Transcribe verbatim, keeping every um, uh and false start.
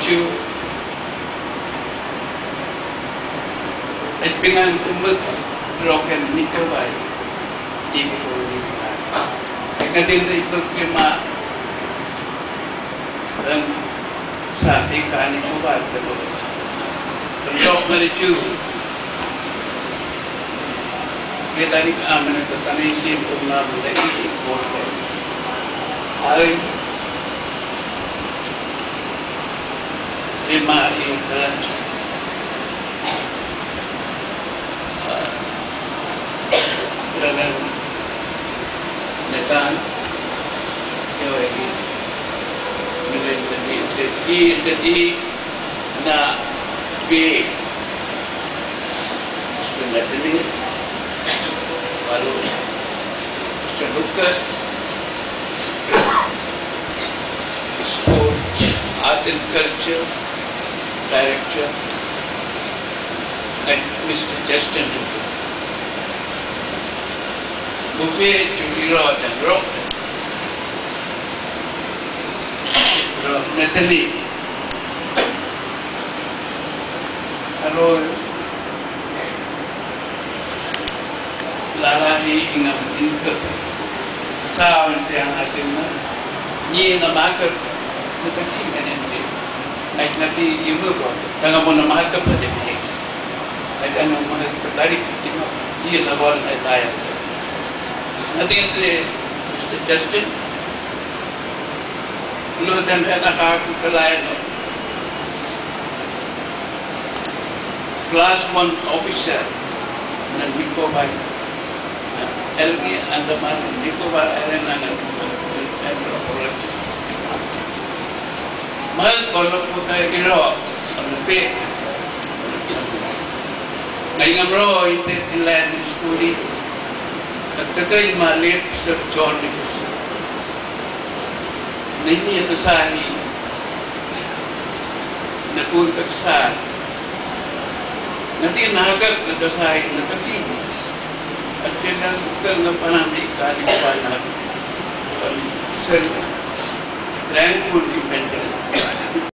you. At pingan kumut roken nikawai jimi ko nikawai. Kadin ito kima ang sa tika nikawai pero terjok mericu kita ni aman itu tanah sim umma mulai ikut hari lima iklan dalam netan yo ini menjadi jadi jadi na be sebenarnya baru terbuka sport art and culture director and Mister Justin Duke buffet Jumiro dan Rock Rock Natalie Arol lalahi ingam ingkep sawan tiang asimna nyi na makar nutaki kanente ay nati ibu ko tanga mo na makap na debite ay ano mo na tarik tino nyi na bol ay tayo nati entre Justin lo dan ana ka ku kalayan class one officer na Nico Bay L G Andaman Nico Bay Arena na mal kalau kita kira sampai ngayang ro itu inland school ketika malit serjor itu ini itu sahi nakun kesan nanti naga itu sahi nakati akhirnya bukan ngapain dikali panas sel tranquil dependent